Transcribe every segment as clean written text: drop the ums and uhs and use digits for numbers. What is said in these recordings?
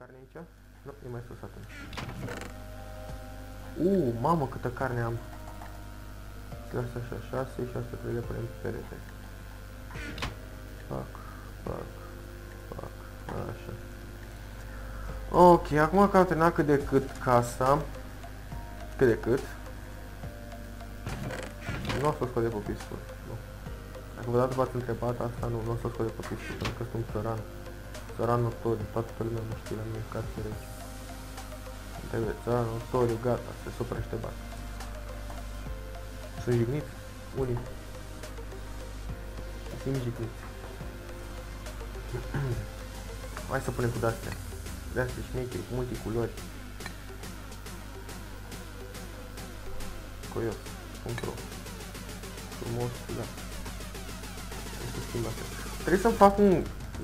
carne aici? Nu, e mai sus atunci. Mamă, câtă carne am. Lasă așa, 6 și asta trebuie să punem pe perete. Fac. Așa. Ok, acum că am terminat cât de cât casa. Cât de cât. Nu o să o scot de pe pistul. Nu. Dacă vă v-ați întrebat asta, nu o să o scot de pe pistul, pentru că sunt țăran. Țăran notoriu, toată lumea mă știe la mine în carte rece. Trebuie țăran notoriu, gata, se suprește bani. Sunt jigniți, unii. Simt jigniți. Hai să punem cu de-astea. De-astea șmecheri, cu multiculori. Coios.ro Frumos, da. Trebuie să-mi fac un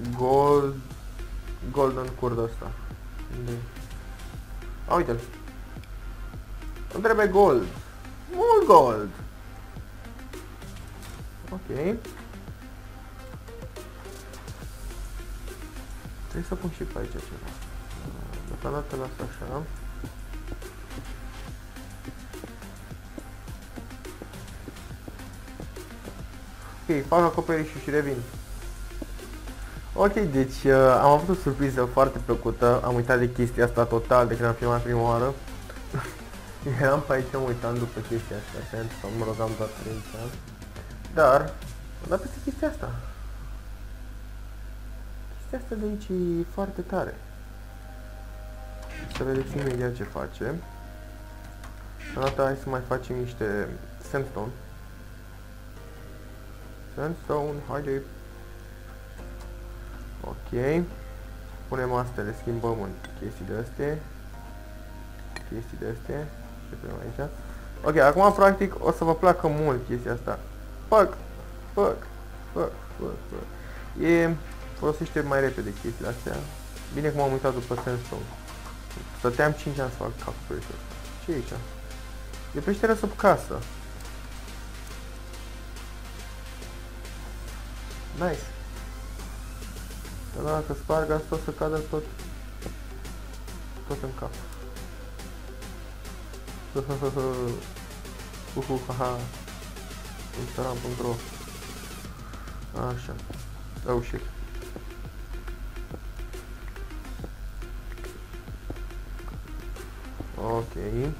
golden curd ăsta. Uite-l. Îmi trebuie gold. Mult gold. Ok. Trebuie să pun și pe aici ceva. Deocamdată las așa. Ok, fac acoperișul și revin. Ok, deci am avut o surpriză foarte plăcută. Am uitat de chestia asta total de când am filmat prima oară. Eram pe aici, mă uitam după chestia asta, sau mă rog, am doar 3 ani. Dar, am dat peste chestia asta. Chestia asta de aici e foarte tare. Să vedeți imediat ce face. Odată hai să mai facem niște sandstone. Sandstone, haide. Ok. Punem astea, le schimbăm în chestii de astea. Ce punem aici? Ok, acum practic o să vă placă mult chestia asta. Fuck. E folosește mai repede chestiile astea. Bine că m-am uitat după sandstone. Stăteam 5 ani să fac acoperișul ăsta. Ce e aici? E peșteră sub casă. Nice. Dar dacă sparg asta o să cadă tot în cap. Haha. Instagram.ro. Așa. Oh shit. Ok.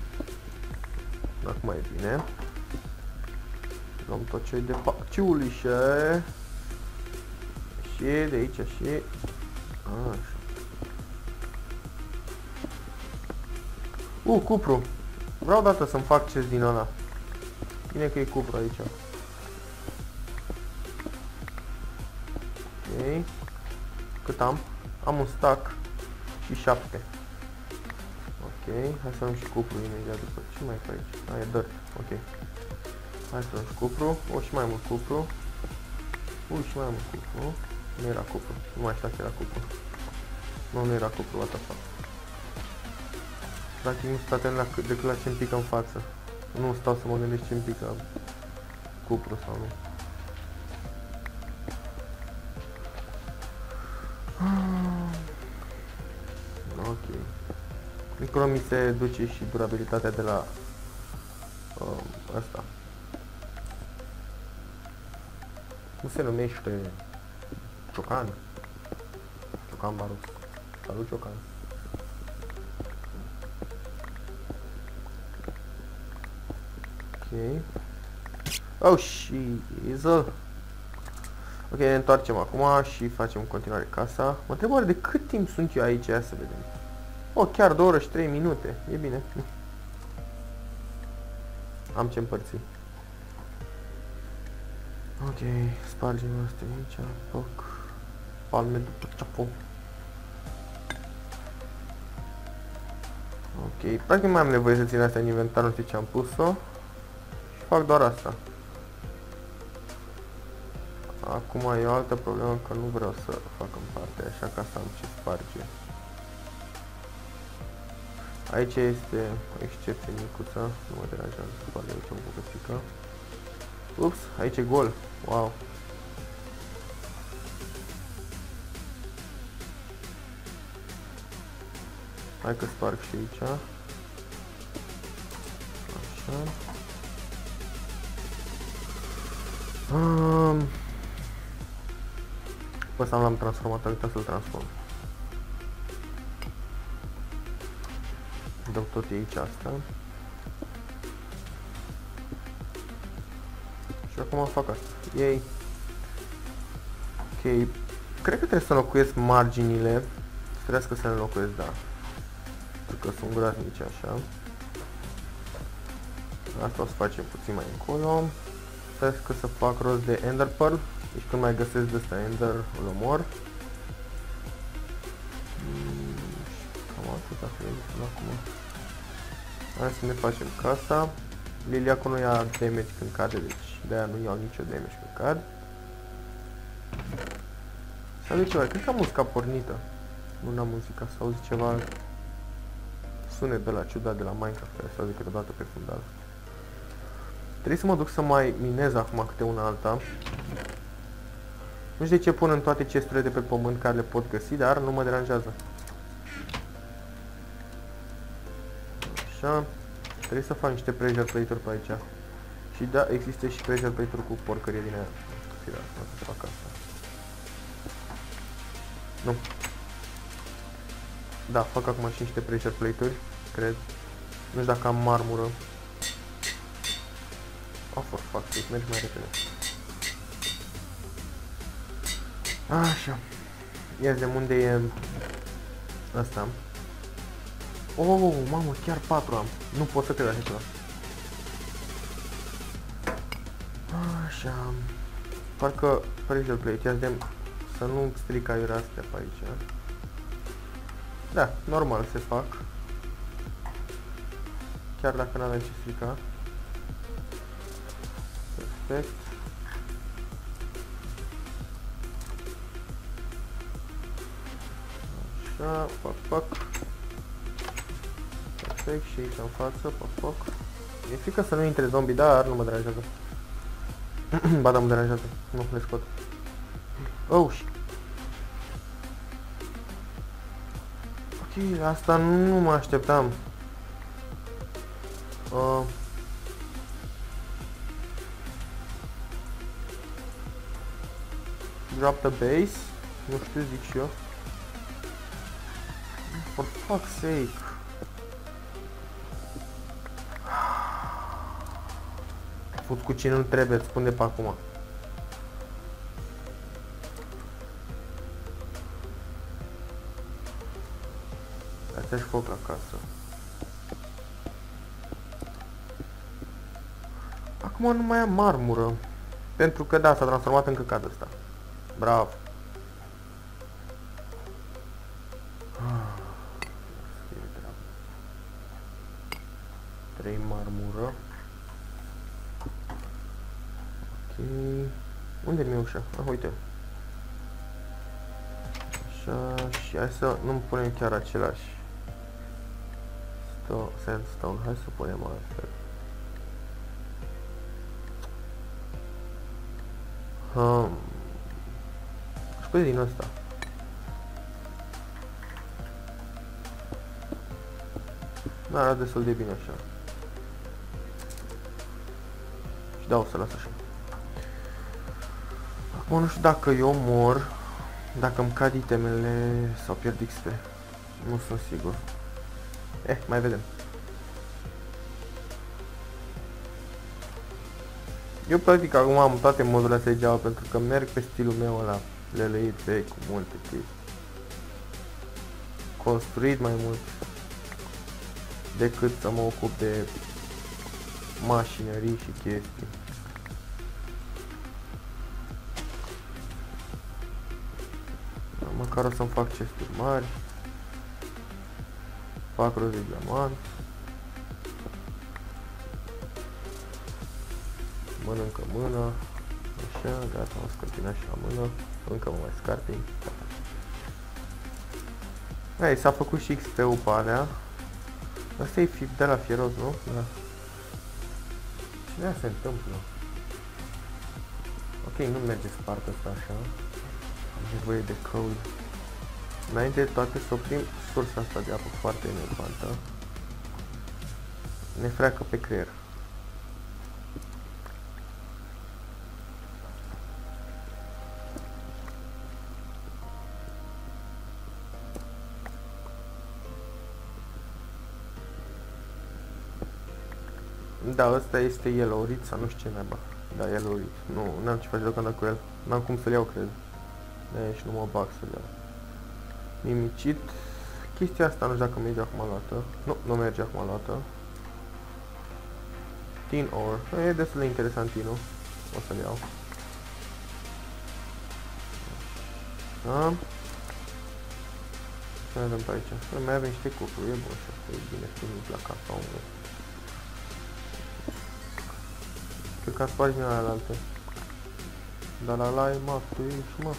Acum e bine. Luăm tot ce-i de paciulișe. Și de aici și... Așa. Cupru. Vreau dată să-mi fac chest din ăla. Bine că e cupru aici. Ok. Cât am? Am un stack și 7. Ok. Hai să luăm și cupru imediat după. Ce mai e aici? E dirt. Ok. Hai să luăm și cupru. Și mai mult cupru. Și mai mult cupru. Nu era cupru. Nu mai știu că era cupru. Nu era cupru, what the fuck. Practic nu stau atent decât la ce-mi pică în față. Nu stau să mă gândesc ce-mi pică cupru sau nu. Ok. Încolo mi se duce și durabilitatea de la asta. Cum se numește? Ciocan. Ciocan Baruc. Salut, Ciocan. Ok. Oh, shizzle. Ok, ne întoarcem acum și facem în continuare casa. Mă întreb oare de cât timp sunt eu aici, ia să vedem. Chiar 2 ore și 3 minute. E bine. Am ce împărți. Ok, spargem astea aici. Poc. Palme după ceapă. Ok, practic mai am nevoie să țin astea în inventar, nu știu ce am pus-o. Și fac doar asta. Acum e o altă problemă că nu vreau să fac în partea așa ca să am ce sparge. Aici este o excepție micuță, nu mă deranjează să sparg aici o bucățică. Ups, aici e gol. Wow. Hai că sparg și aici. Așa. Pe ăsta l-am transformat, am uitat să-l transform. Dau tot aici asta. Și acum fac asta. Ei. Ok. Cred că trebuie să înlocuiesc marginile. Trebuie să le înlocuiesc, da. Pentru că sunt groaznice așa. Asta o să facem puțin mai încolo. Trebuie să fac rost de Ender Pearl. Deci când mai găsesc de ăsta Ender, îl omor. Cam atât a fost acum. Hai să ne facem casa. Liliacu nu ia damage când cade, deci de-aia nu iau nicio damage când cad. S-a auzit ceva, cred că am muzica pornită. Nu n-am muzica, s-a auzit ceva sunet de la ciudat de la Minecraft, care s-a auzit câteodată pe fundal. Trebuie să mă duc să mai minez acum câte una alta. Nu știu de ce pun în toate chesturile de pe pământ care le pot găsi, dar nu mă deranjează. Așa. Trebuie să fac niște pressure plate-uri pe aici. Și da, există și pressure plate-uri cu porcărie din aia. Fira, o să fac asta. Nu. Da, fac acum și niște pressure plate-uri, cred. Nu știu dacă am marmură. Oh, for fuck's sake, mergi mai repede. Așa. Ia zi unde e asta. Oh, mamă, chiar 4 am. Nu pot să cred așa ceva. Așa. Parcă pressure plate, ia vedem să nu stric aiurea astea pe aici. Da, normal se fac. Chiar dacă n-avem ce strica. Perfect. Așa, pac, pac. Perfect, și aici în față, pac, pac. E frică să nu intre zombie, dar nu mă deranjează. Ba da, mă deranjează. Nu, le scot. Oh, shit. Ok, asta nu mă așteptam. Drop the base. Nu știu, zic și eu. For fuck's sake. Fut cu cine nu trebuie, îți spun de pe acum. Dați-și foc acasă. Acum nu mai am marmură. Pentru că da, s-a transformat în căcat ăsta. Bravo. Trei marmură. Ok. Unde mi-e ușa? Ah, uite. Așa, și hai să nu punem chiar același. Sandstone, hai să punem altfel. Și pe din ăsta. Da, arată destul de bine așa. Și da, o să las așa. Acum nu știu dacă eu mor, dacă îmi cad itemele sau pierd XP. Nu sunt sigur. Mai vedem. Eu practic acum am toate modurile astea Java pentru că merg pe stilul meu ăla leleit vechi cu multe chestii. Construit mai mult decât să mă ocup de mașinării și chestii. Măcar o să-mi fac chesturi mari. Fac rost de diamant. Mănâncă mâna. Așa, gata, am scărpinat și la mână. Încă mă mai scarpin. Hai, s-a făcut și XP-ul pe alea. Asta e de la fieros, nu? Da. Ce se întâmplă? Ok, nu merge să parcă asta așa. Am nevoie de code. Înainte de toate să oprim sursa asta de apă foarte enervantă. Ne freacă pe creier. Da, ăsta este yellowrit sau nu știu ce naiba. Da, yellowrit. Nu, n-am ce face deocamdată cu el. N-am cum să-l iau, cred. Și nu mă bag să-l iau. Mimicit. Chestia asta nu știu dacă merge acum luată. Nu, nu merge acum luată. Tin ore. E destul de interesant tinul. O să-l iau. Da. Ce mai avem pe aici? Mai avem niște cupluri, e bun și asta e bine primit la casa omului. Cred că am spart din alea alte. Dar la e, mă, tu ești, mă.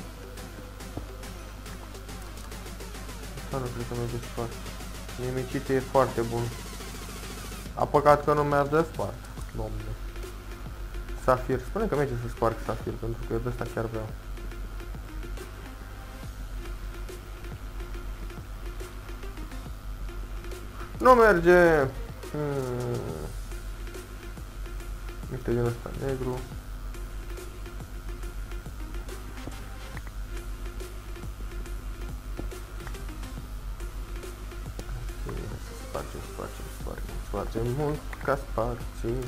Asta nu cred că merge spart. Nimicite e foarte bun. A păcat că nu merge spart. Domne. Safir. Spune că merge să sparg safir, pentru că eu de ăsta chiar vreau. Nu merge! Uite din ăsta negru. Ok, să spargem mult ca sparții.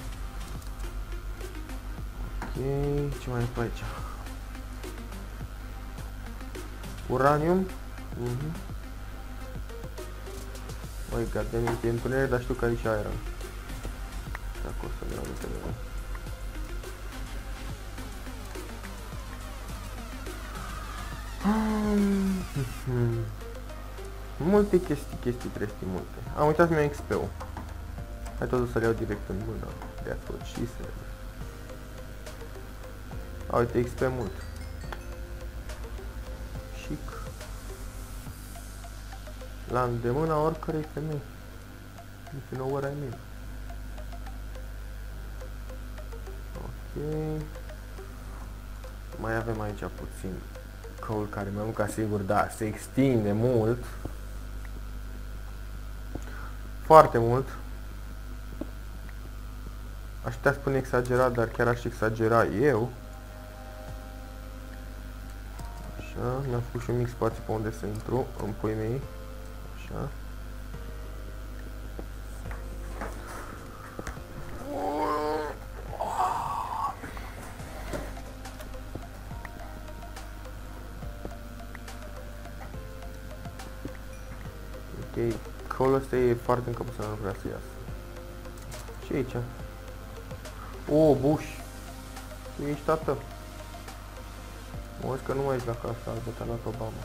Ok, ce mai e pe aici? Uranium. Oi, goddammit, e întuneric, dar știu că are și iron. Dacă o să vreau multe de mult. Multe chestii multe. Am uitat să-mi iau XP-ul. Hai totul să le iau direct în mână. That's what she said. A, uite, XP mult. Chic. La îndemâna oricărei femei. If you know what I mean. Ok. Mai avem aici puțin coal care mai mult ca sigur, da, se extinde mult. Foarte mult. Aș putea spune exagerat, dar chiar aș exagera eu. Așa, mi-am făcut și un mic spațiu pe unde să intru, în puii mei. Așa. Ok, coal ăsta e foarte încăput să nu vrea să iasă. Și aici? O, Bush! Tu ești tată? Mă auzi că nu mai ești la casa albă, te-a luat Obama.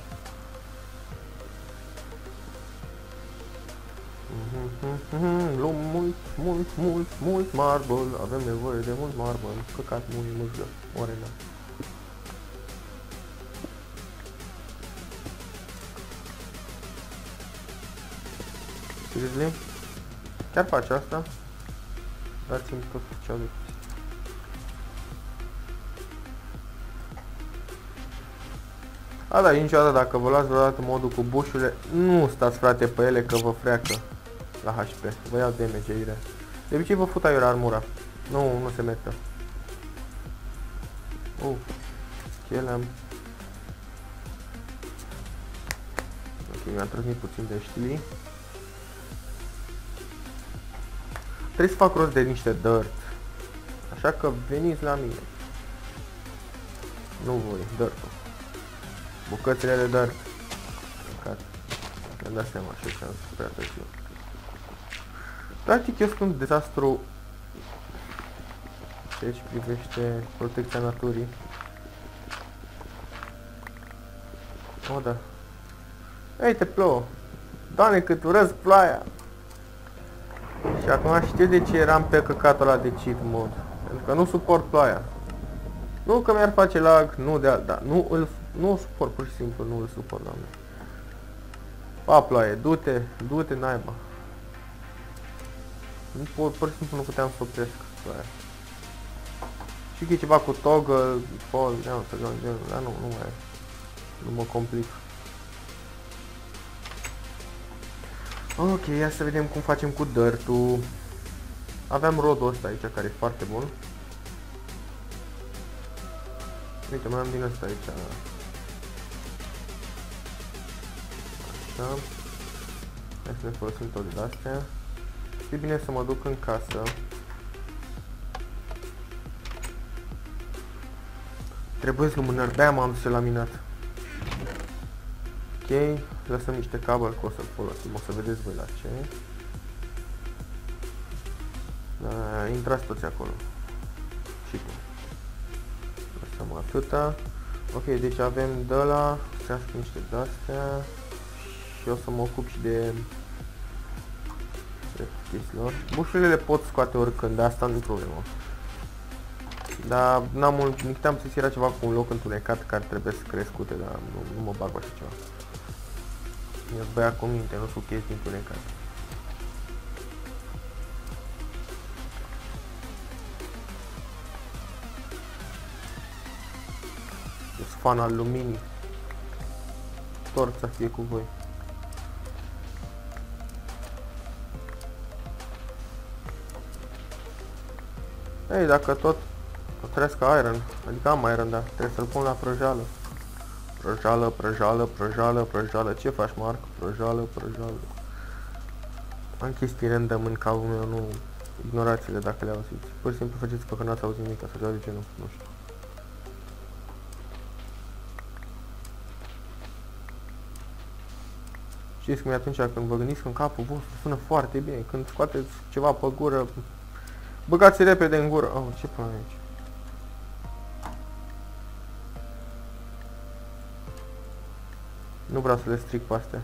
Luăm mult marble, avem nevoie de mult marble, căcat mult mâzgă, oare n-am. Seriously? Chiar faci asta? Dați-mi tot ce aveți. A, da, niciodată dacă vă luați vreodată modul cu bușurile, nu stați frate pe ele că vă freacă la HP. Vă iau damage aiurea. De obicei vă fut aiurea armura. Nu se merită. Chelem. Ok, mi-am transmit puțin de știli. Trebuie să fac rost de niște dirt. Așa că veniți la mine. Nu voi, dirt-ul. Bucățile de dirt. Mi-am dat seama așa că am prea târziu. Practic eu sunt un dezastru ceea ce privește protecția naturii. O, da. Ei, te plouă. Doamne, cât urăsc ploaia. Și acum știu de ce eram pe căcatul ăla de cheat mod. Pentru că nu suport ploaia. Nu că mi-ar face lag, nu de alt, da, nu o suport, pur și simplu nu îl suport, doamne. Pa, ploaie, du-te naiba. Pur și simplu nu puteam să opresc ploaia. Și că e ceva cu toggle, pol, nu, dar nu mai, nu mă complic. Ok, ia să vedem cum facem cu dirt-ul. Aveam rodul ăsta aici care e foarte bun. Uite, mai am din ăsta aici. Așa. Hai să ne folosim tot de astea. E bine să mă duc în casă. Trebuie lumânări, de-aia m-am dus la minat. Ok, lăsăm niște cabel că o să-l folosim, o să vedeți voi la ce. Da, intrați toți acolo. Și tu. Lăsăm atâta. Ok, deci avem de la, să niște de-astea. Și o să mă ocup și de chestiilor. Bușurile le pot scoate oricând, de asta nu e problemă. Dar n-am mult, nici să era ceva cu un loc întunecat care trebuie să crescute, dar nu mă bag așa ceva. Eu băia cu minte, nu sunt chestii întunecate. Eu sunt fan al luminii. Tort să fie cu voi. Ei, dacă tot trăiesc iron, adică am iron, dar trebuie să-l pun la prăjeală. Prăjeală, prăjeală, prăjeală, prăjeală. Ce faci, Marc? Prăjeală, prăjeală. Am chestii random în capul meu, nu ignorați-le dacă le auziți. Pur și simplu faceți că n-ați auzit nimic, sau ceva de genul, nu știu. Știți cum e atunci când vă gândiți că în capul vostru sună foarte bine, când scoateți ceva pe gură, băgați repede în gură. Oh, ce până aici? Nu vreau să le stric pe astea.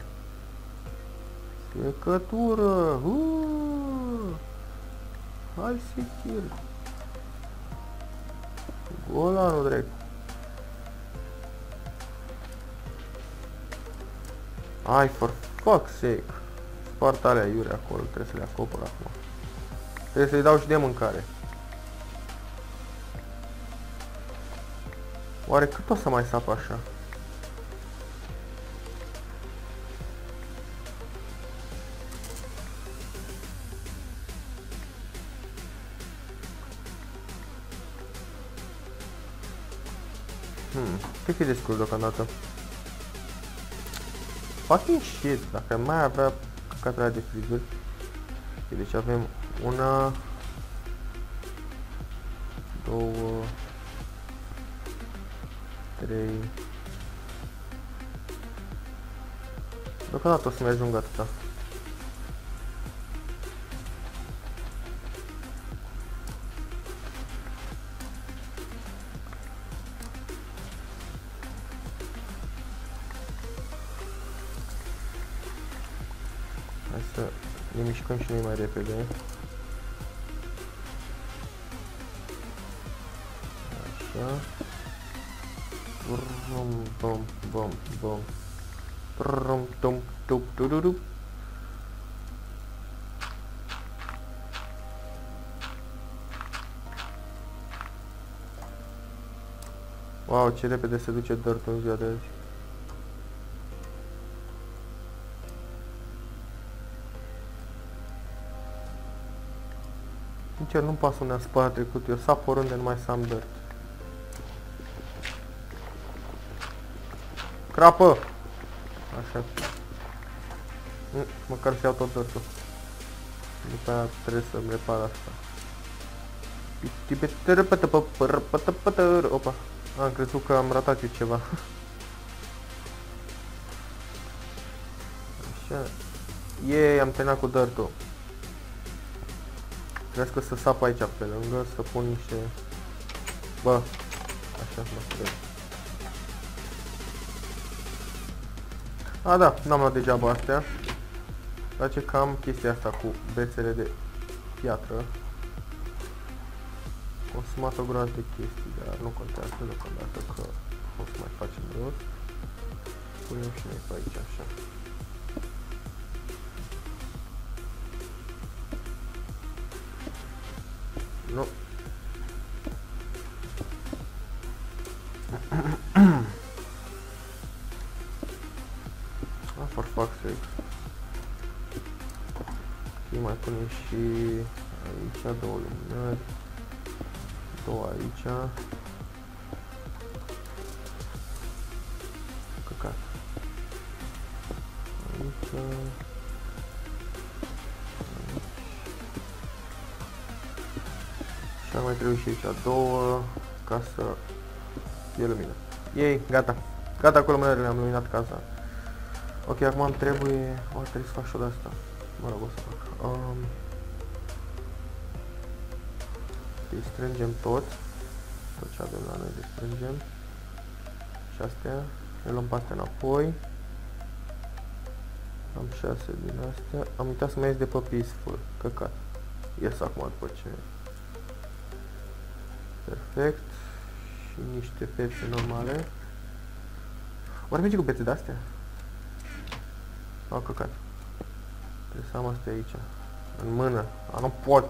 Secătură! Hai secure! Golanul drept! Ai, for fuck's sake! Spart alea iure acolo, trebuie să le acopăr acum. Trebuie să-i dau și de mâncare. Oare cât o să mai sap așa? Cred că e destul deocamdată. Fucking shit, dacă mai avea căcatele de frizuri. Ok, deci avem una, două, trei. Deocamdată o să-mi ajungă atâta. Hai să ne mișcăm și noi mai repede. Așa. Bum, bum, bum, bum. Brum, tum, tup, tudurup. Wow, ce repede se duce dirt-ul în ziua de azi. Nici eu nu-mi pasă unde am spate trecut, eu sap oriunde numai să am dirt. Crapă! Așa. Măcar să iau tot dirt-ul. După aia trebuie să-mi repar asta. Opa! Am crezut că am ratat eu ceva. Așa. Yeee, am terminat cu dirt-ul. Trebuie să sap aici pe lângă, să pun niște... Bă, așa mă trebuie. A, da, n-am luat degeaba astea. Dar ce că am chestia asta cu bețele de piatră. Consumat o groază de chestii, dar nu contează deocamdată că o să mai facem rost. Punem și noi pe aici, așa. Nu. Ah, for fuck's sake. punem și aici două luminări. Două aici. Căcat. Aici. Și ar mai trebui și aici două ca să fie lumină. Ei, gata. Gata cu luminările, am luminat casa. Ok, acum îmi trebuie... O, trebuie să fac și o de asta. Mă rog, o să fac. Îi strângem tot ce avem la noi de strângem. Și astea. Le luăm pe astea înapoi. Am 6 din astea. Am uitat să mai ies de pe Peaceful. Căcat. Ies acum după ce... Perfect. Și niște pețe normale. Oare merge cu pețe de-astea? Au căcat. Trebuie să am astea aici. În mână. Nu pot.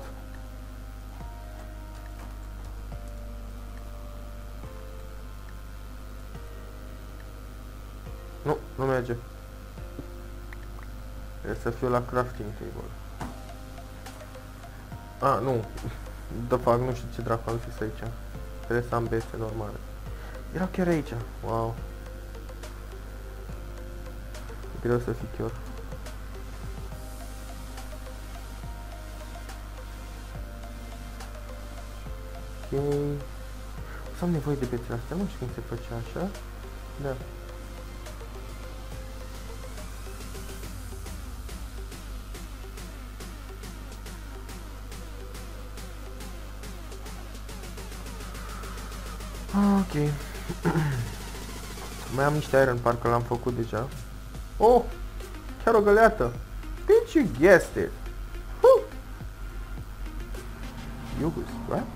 Nu merge. Trebuie să fiu la crafting table. Nu. De fapt, nu știu ce dracu am zis aici. Trebuie să am beste normale. Erau chiar aici. Wow. E greu să fii chiar. Ok. O să am nevoie de bestele astea. Nu știu cum se făcea așa. Da. Ok. Mai am niște iron, parcă l-am făcut deja. Oh! Chiar o găleată! Did you guess it? Iubus, right?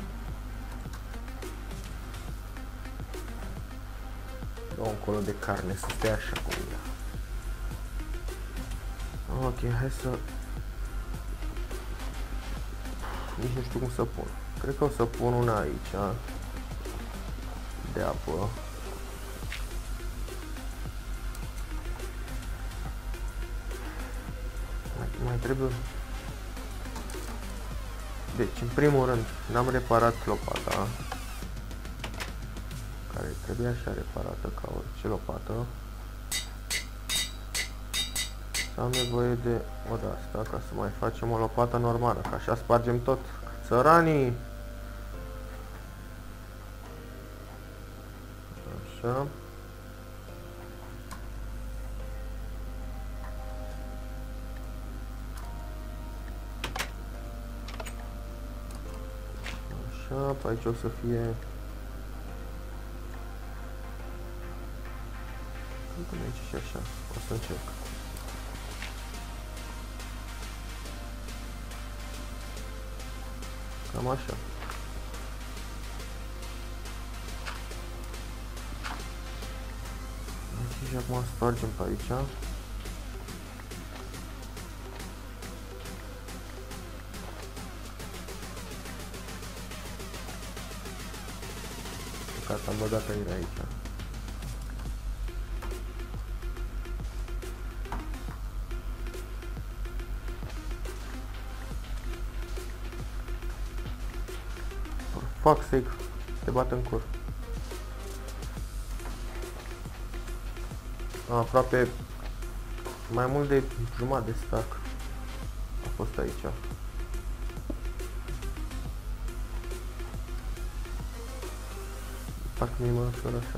Dau încolo de carne să stea așa cu ea. Ok, hai să... Nici nu știu cum să pun. Cred că o să pun una aici. De apă. Mai trebuie... Deci, în primul rând, n-am reparat lopata. Care trebuie așa reparată ca orice lopată. Să am nevoie de o de asta ca să mai facem o lopată normală. Că așa spargem tot. Țăranii! Așa. Așa, pe aici o să fie... Până aici și așa, o să încerc. Cam așa. Și acum spargem pe aici. Gata, am băgat aer aici. For fuck's sake, te bat în cur. Aproape mai mult de jumătate de stack a fost aici. Parcă mi-e mai ușor așa.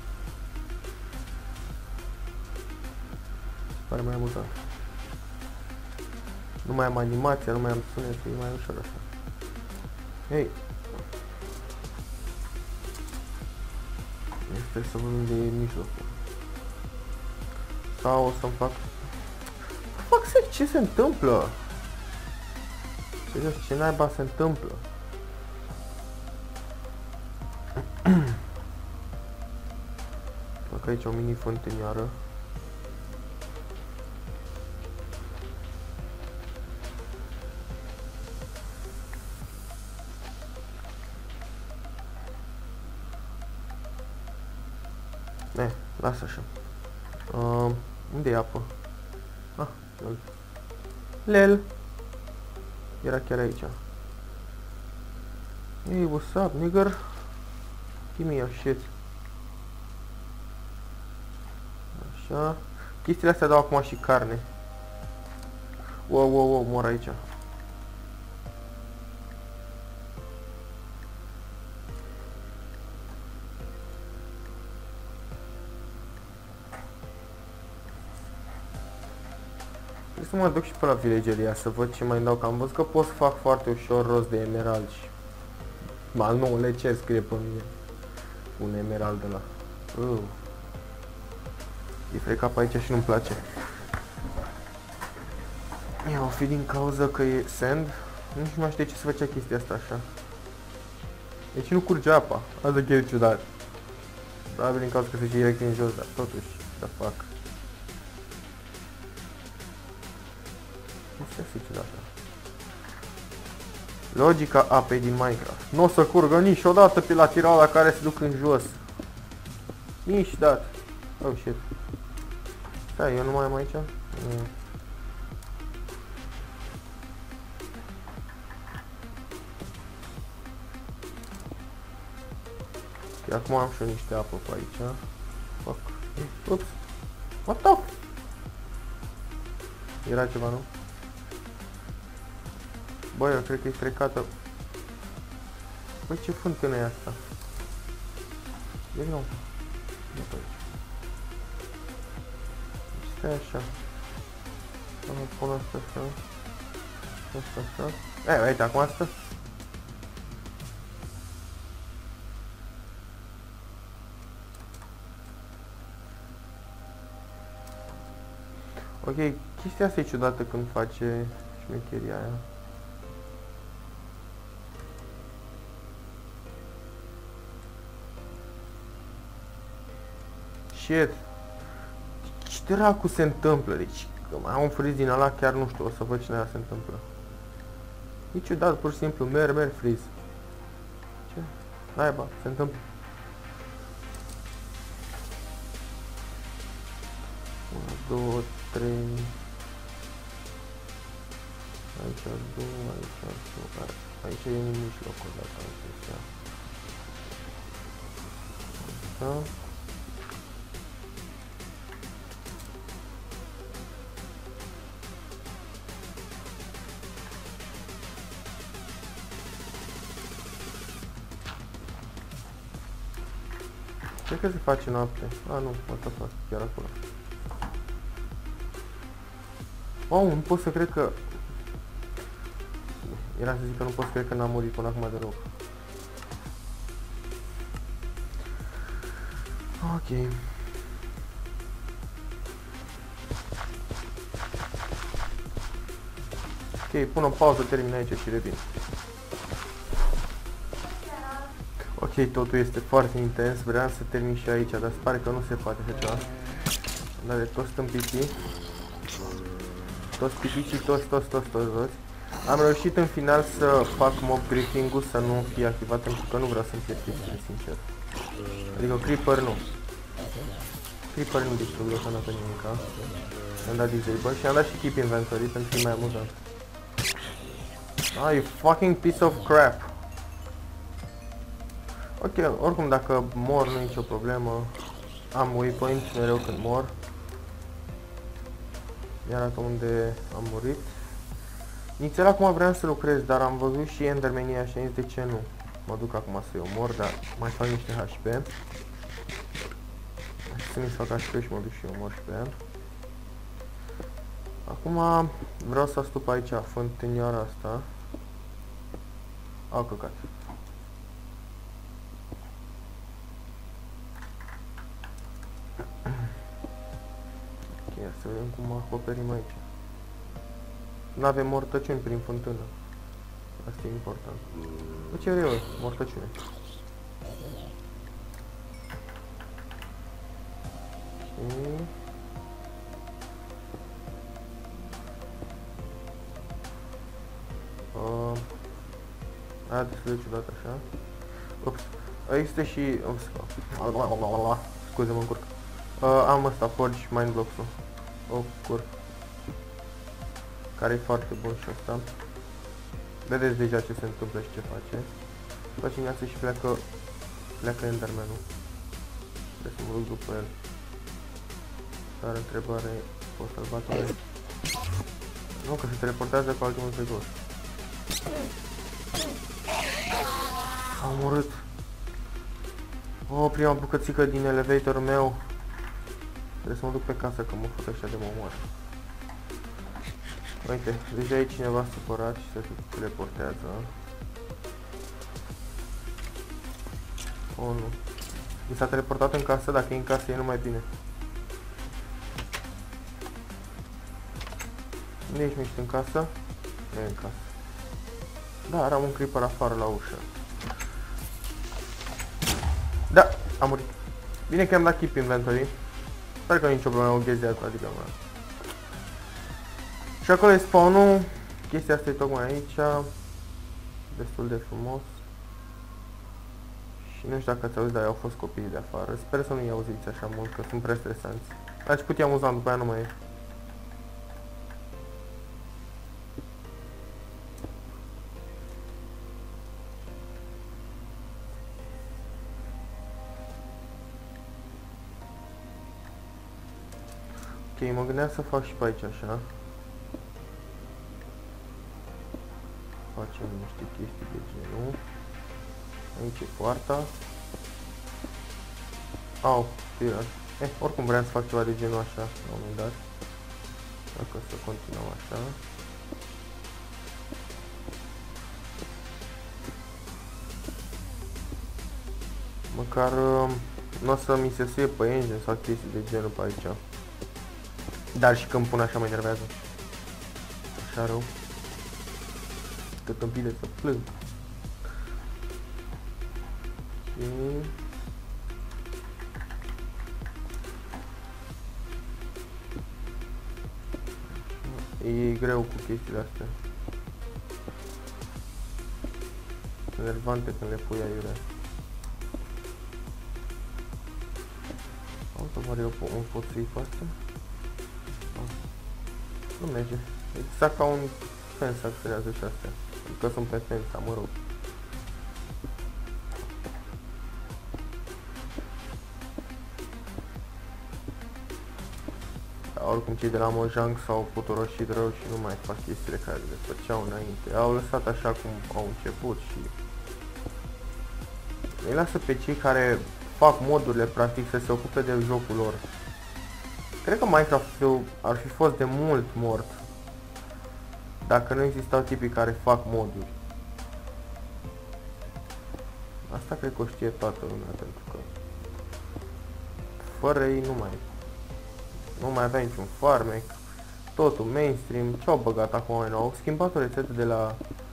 Pare mai amuzant. Nu mai am animația, nu mai am sunet, e mai ușor așa. Hei! Sper să văd unde e mijlocul. Sau o să-mi fac... Ce se întâmplă? Serios, ce naiba se întâmplă? Fac aici o mini fântânioară. Lasă așa. Unde e apă? Lel. Era chiar aici. Hey, what's up, nigger? Give me your shit. Așa. Chestiile astea dau acum și carne. Wow, wow, wow, mor aici. Trebuie să mă duc și pe la vilegeria să văd ce mai dau, că am văzut că pot să fac foarte ușor rost de emerald și... Ba nu, le cer scrie pe mine. Un emerald de la... E frecat pe aici și nu-mi place. Ia, o fi din cauza că e sand. Nu știu mai știu de ce se făcea chestia asta așa. Deci nu curge apa. Asta chiar e ciudat. Probabil din cauza că se duce direct în jos, dar totuși, da fac. Chestia asta e ciudată. Logica apei din Minecraft. Nu o să curgă niciodată pe laterala care se duc în jos. Niciodată. Oh shit. Stai, eu nu mai am aici? Nu. Acum am și eu niște apă pe aici. Fuck. Ups. What the? Era ceva, nu? Băi, eu cred că e strecată. Băi, ce fântână e asta? E nou. De pe aici. Stai așa. Să mă pun asta așa. Asta așa. Uite, acum asta. Ok, chestia asta e ciudată când face șmecheria aia. Shit. Ce dracu se întâmplă? Deci, că mai am un freeze din ala, chiar nu știu, o să văd ce aia se întâmplă. E ciudat, pur și simplu, merg freeze. Ce? Naiba, se întâmplă. 1, 2, 3. Aici 2, aici 2. Aici e în mijlocul dacă am chestia. Așa. Cred că se face noapte. Nu, what the fuck, chiar acolo. Wow, nu pot să cred că... Era să zic că nu pot să cred că n-am murit până acum deloc. Ok. Ok, pun o pauză, termin aici și revin. Ok, totul este foarte intens, vreau să termin și aici, dar se pare că nu se poate așa ceva. Dar de toți tâmpicii. Toți tipicii, toți. Am reușit în final să fac mob griefing-ul să nu fie activat, pentru că nu vreau să-mi pierd chestiile, sincer. Adică creeper nu. Creeper nu distrug deocamdată nimica. Am dat disable și am dat și keep inventory pentru că e mai amuzant. You fucking piece of crap. Ok, oricum dacă mor nu e nicio problemă. Am waypoint mereu când mor. Iar arată unde am murit. Inițial acum vreau să lucrez, dar am văzut și Endermania și am zis de ce nu. Mă duc acum să-i omor, dar mai fac niște HP. Să mi-i fac HP și mă duc și omor și pe el. Acum vreau să astup aici fântânioara asta. Au căcat. Ia să vedem cum acoperim aici. N-avem mortăciuni prin fântână. Asta e important. Bă, ce vreau eu? Mortăciune. Aia destul de ciudat așa. Ups. Există și... Scuze, mă încurc. Am ăsta, Forge Mindblocks-ul. O curc. Care e foarte bun și ăsta. Vedeți deja ce se întâmplă și ce face. Face viață și pleacă Enderman-ul. Trebuie să mă duc după el. Dar întrebare, poți să-l bat oare? Nu, că se teleportează cu ultimul pe jos. Am omorât. Prima bucățică din elevatorul meu. Trebuie să mă duc pe casă, că mă fut ăștia de mă omoară. Uite, deja e cineva supărat și se teleportează. Nu. Mi s-a teleportat în casă, dacă e în casă e numai bine. Unde ești, ești în casă? Nu e în casă. Da, am un creeper afară la ușă. Da, am murit. Bine că am dat keep inventory. Sper că nu e nicio problemă, o chestie asta, adică mă. Și acolo e spawn-ul. Chestia asta e tocmai aici. Destul de frumos. Și nu știu dacă ați auzit, dar au fost copiii de afară. Sper să nu-i auziți așa mult, că sunt prea stresanți. Dar ce putea amuzant, după aia nu mai e. Ok, mă gândeam să fac și pe aici așa. Facem niște chestii de genul. Aici e poarta. Au, tirat. Oricum vreau să fac ceva de genul așa, la un moment dat. Dacă să continuăm așa. Măcar nu o să mi se suie pe engine sau chestii de genul pe aici. Dar și când pun așa mă enervează. Așa rău. Că tâmpile să plâng. Ok. E greu cu chestiile astea. Sunt nervante când le pui aiurea. Am să oare eu pot să iei pe astea? Nu merge. Exact ca un fence acționează și astea. Adică sunt pe fence, mă rog. Oricum cei de la Mojang s-au potoroșit rău și nu mai fac chestiile care le făceau înainte. Au lăsat așa cum au început și îi lasă pe cei care fac modurile practic să se ocupe de jocul lor. Cred că Minecraft ar fi fost de mult mort dacă nu existau tipii care fac moduri. Asta cred că o știe toată lumea, pentru că fără ei nu mai avea niciun farmec, totul mainstream. Ce-au băgat acum mai nou? Au schimbat o rețetă de la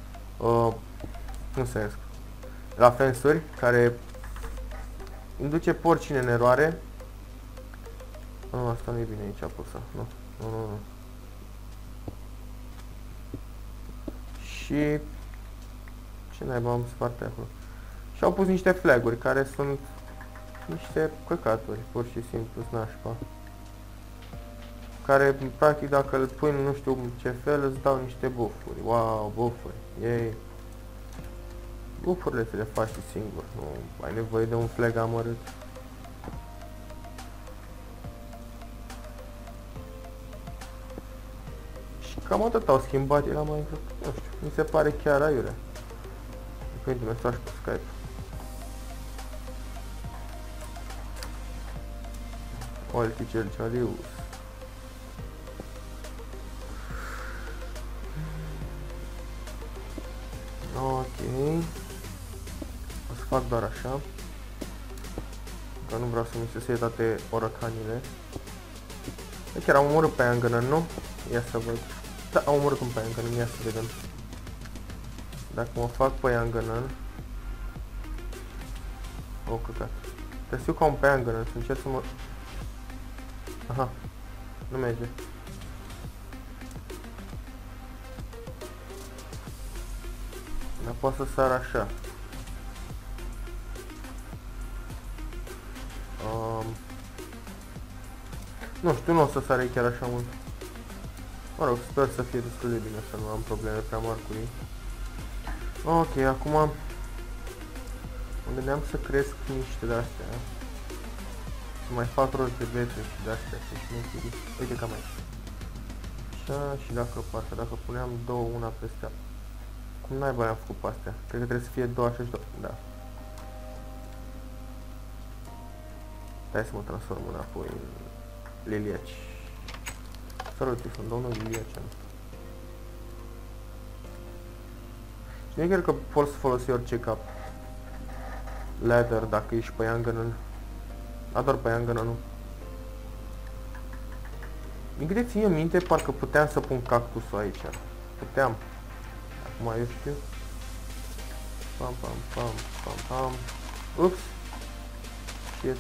nu se la fensuri, care induce porcine în eroare. Nu, asta nu e bine aici pusă. Nu. Și ce naiba am spart acolo? Și au pus niște flag-uri care sunt niște căcaturi, pur și simplu, nașpa. Care, practic, dacă îl pui nu știu ce fel, îți dau niște buffuri. Wow, buffuri. Yay. Buffurile ți le faci și singur. Nu ai nevoie de un flag amărât. Și cam atât au schimbat la Minecraft. Nu știu, mi se pare chiar aiurea. Prinde mesaj pe Skype. Artificial Chalius. Ok. O să fac doar așa. Că nu vreau să mi se suie toate orăcanile. Chiar am omorât pe Iangănăn, nu? Ia să văd. Da, am omorât un pe Iangănăn, ia să vedem. Dacă mă fac pe Iangănăn. O, căcat. Trebuie să fiu ca un pe Iangănăn, să încerc să mă... Aha. Nu merge. Dar pot să sar așa. Nu știu, nu o să sare chiar așa mult. Mă rog, sper să fie destul de bine, să nu am probleme prea mari cu ei. Ok, acum mă gândeam să cresc niște de-astea. Să mai fac rost de bețe și de-astea, să șmecherii. Uite cam aici. Așa, și dacă puneam două una peste alta. Cum naiba le-am făcut pe astea? Cred că trebuie să fie două așa și două. Da. Hai să mă transform înapoi în liliaci. Salut, sunt domnul liliacian. Și nu cred că poți să folosi orice cap ladder dacă ești pe Yanganon. A, doar pe Yanganon, nu. Din câte ține minte, parcă puteam să pun cactusul aici. Puteam. Acum eu știu. Pam, pam, pam, pam, pam. Ups. Shit.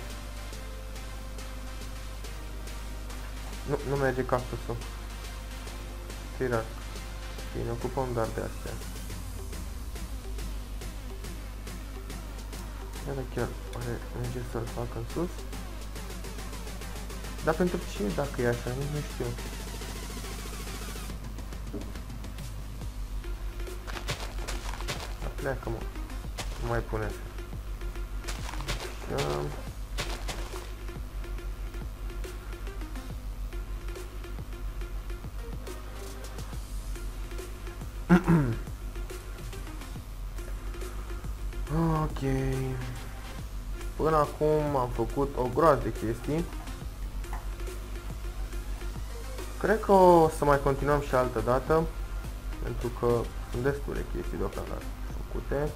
Nu merge cactusul. Tirat. Și ne ocupăm doar de astea. Iar chiar merge să-l fac în sus. Dar pentru ce dacă e așa? Nici nu știu. Dar pleacă, mă. Nu mai pune asta. Așa. Ok. Până acum am făcut o groază de chestii. Cred că o să mai continuăm și altă dată, pentru că sunt destule chestii deocamdată făcute.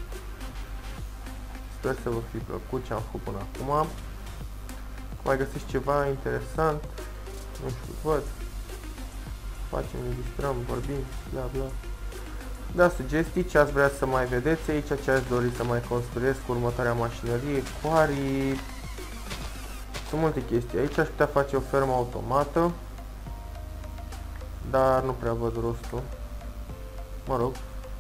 Sper să vă fi plăcut ce am făcut până acum. Mai găsiți ceva interesant? Nu știu, văd. Facem, ne distrăm, vorbim, bla bla. Da, sugestii, ce ați vrea să mai vedeți aici, ce ați dori să mai construiesc cu următoarea mașinărie, quarry. Sunt multe chestii. Aici aș putea face o fermă automată, dar nu prea văd rostul. Mă rog.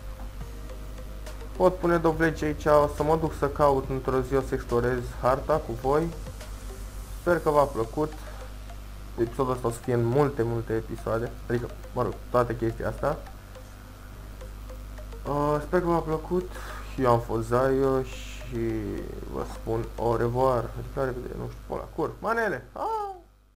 Pot pune dovleci aici, o să mă duc să caut într-o zi, o să explorez harta cu voi. Sper că v-a plăcut. Episodul ăsta o să fie în multe episoade, adică, mă rog, toate chestia asta. Sper că v-a plăcut. Eu am fost Zaio și vă spun au revoir. La revedere, nu știu, pe ăla, cur, manele!